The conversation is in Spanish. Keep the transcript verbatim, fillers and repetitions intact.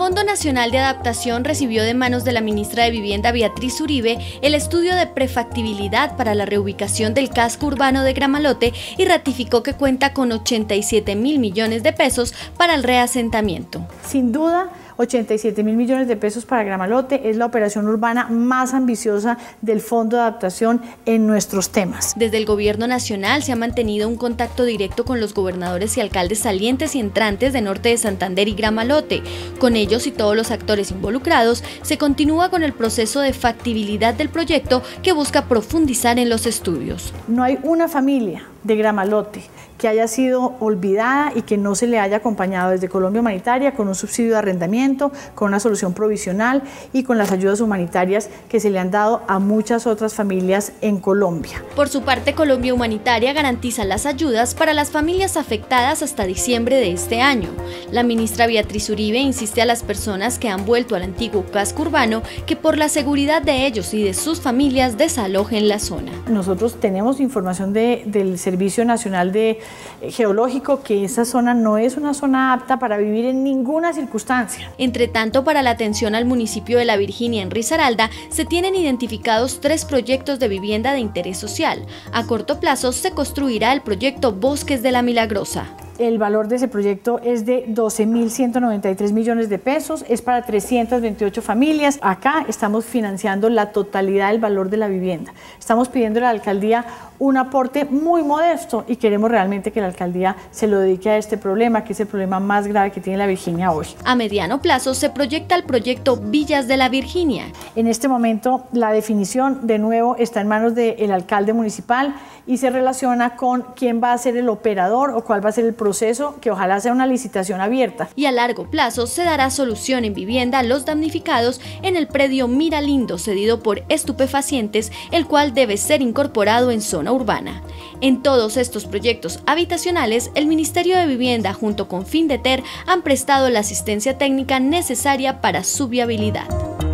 Fondo Nacional de Adaptación recibió de manos de la ministra de Vivienda Beatriz Uribe el estudio de prefactibilidad para la reubicación del casco urbano de Gramalote y ratificó que cuenta con ochenta y siete mil millones de pesos para el reasentamiento. Sin duda, ochenta y siete mil millones de pesos para Gramalote es la operación urbana más ambiciosa del Fondo de Adaptación en nuestros temas. Desde el Gobierno Nacional se ha mantenido un contacto directo con los gobernadores y alcaldes salientes y entrantes de Norte de Santander y Gramalote. Con ellos y todos los actores involucrados, se continúa con el proceso de factibilidad del proyecto que busca profundizar en los estudios. No hay una familia de Gramalote que haya sido olvidada y que no se le haya acompañado desde Colombia Humanitaria con un subsidio de arrendamiento, con una solución provisional y con las ayudas humanitarias que se le han dado a muchas otras familias en Colombia. Por su parte, Colombia Humanitaria garantiza las ayudas para las familias afectadas hasta diciembre de este año. La ministra Beatriz Uribe insiste a las personas que han vuelto al antiguo casco urbano que por la seguridad de ellos y de sus familias desalojen la zona. Nosotros tenemos información de, del Servicio Nacional de Geológico que esa zona no es una zona apta para vivir en ninguna circunstancia. Entre tanto, para la atención al municipio de La Virginia en Risaralda, se tienen identificados tres proyectos de vivienda de interés social. A corto plazo se construirá el proyecto Bosques de la Milagrosa. El valor de ese proyecto es de doce mil ciento noventa y tres millones de pesos, es para trescientas veintiocho familias. Acá estamos financiando la totalidad del valor de la vivienda. Estamos pidiendo a la alcaldía un aporte muy modesto y queremos realmente que la alcaldía se lo dedique a este problema, que es el problema más grave que tiene La Virginia hoy. A mediano plazo se proyecta el proyecto Villas de La Virginia. En este momento la definición de nuevo está en manos del alcalde municipal y se relaciona con quién va a ser el operador o cuál va a ser el proceso, que ojalá sea una licitación abierta. Y a largo plazo se dará solución en vivienda a los damnificados en el predio Miralindo cedido por Estupefacientes, el cual debe ser incorporado en zona urbana. En todos estos proyectos habitacionales, el Ministerio de Vivienda junto con Findeter han prestado la asistencia técnica necesaria para su viabilidad.